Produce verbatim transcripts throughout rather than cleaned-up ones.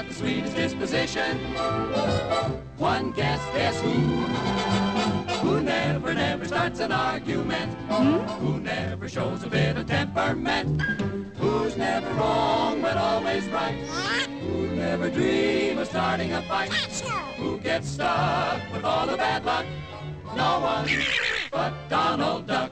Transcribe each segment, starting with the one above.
the sweetest disposition. One guess, guess who? Who never, never starts an argument. Hmm? Who never shows a bit of temperament. Who's never wrong but always right. Who never dream of starting a fight. Who gets stuck with all the bad luck. No one but Donald Duck.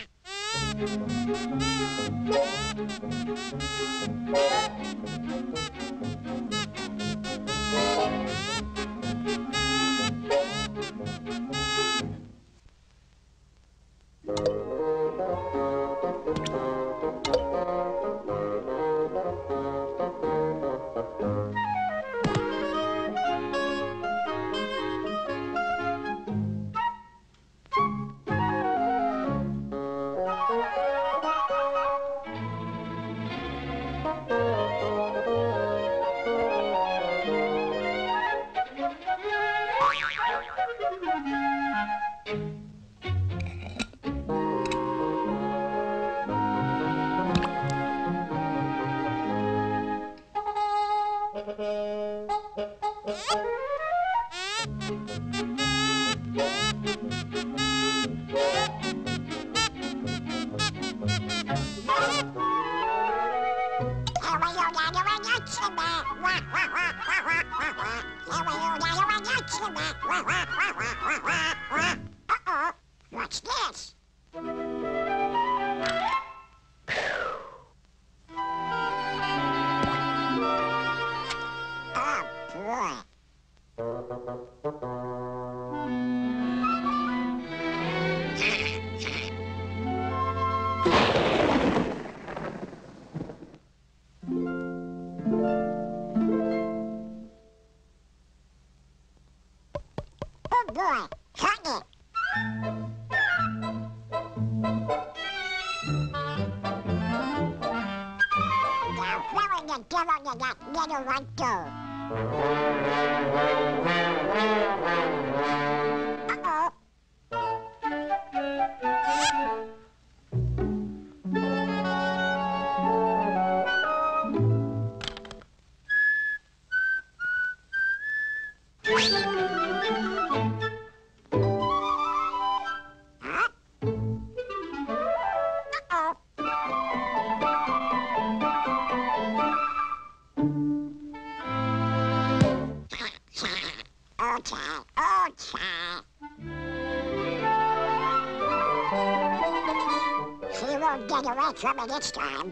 Uh-oh, what's this? Oh, boy. Oh, boy. Hot it. Now, where in the devil did that little one go? Uh-oh. Huh? Uh-oh. Okay, okay. She won't get away from me this time.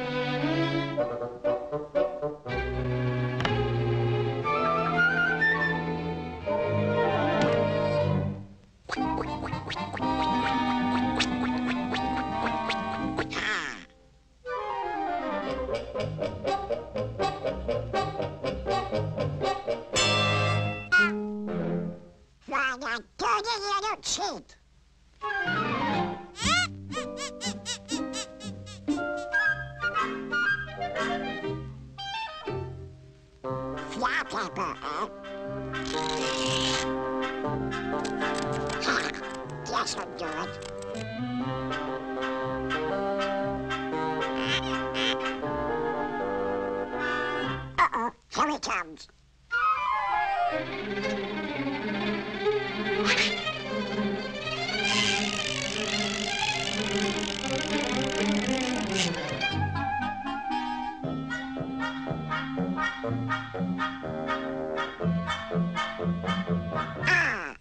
Why, that dirty little cheat. Fly paper, eh? This'll do it. Uh-oh, here he comes. Ah!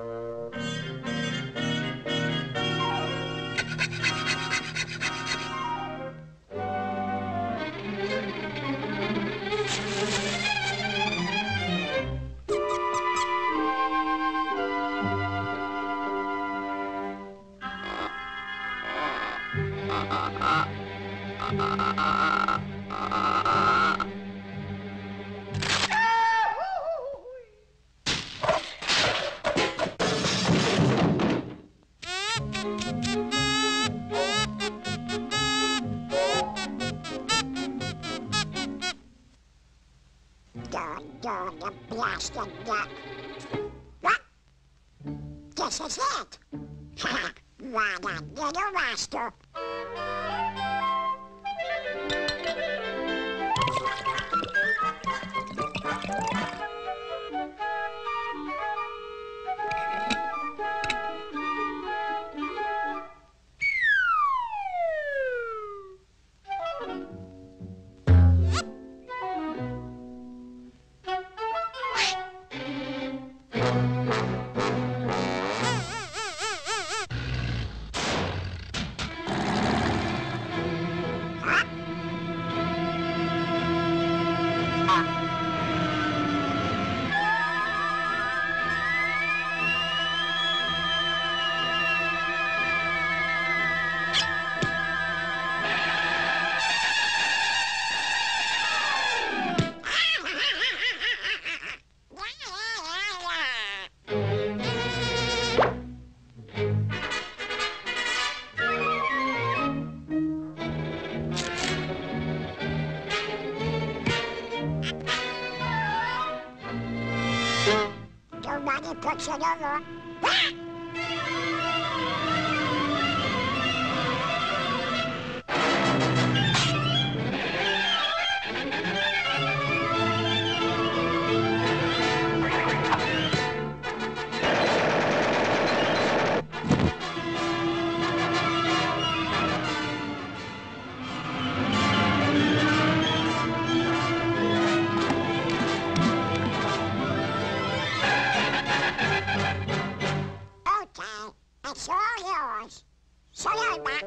Darn, darn, the blasted duck. What? This is it. Why, that little rascal. Looks it over. Ah! It's all yours. So long, Mac.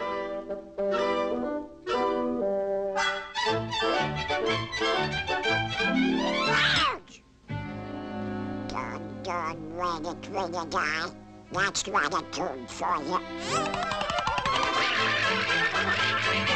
Ouch! Done, done, read it, read it, die. That's gratitude for you.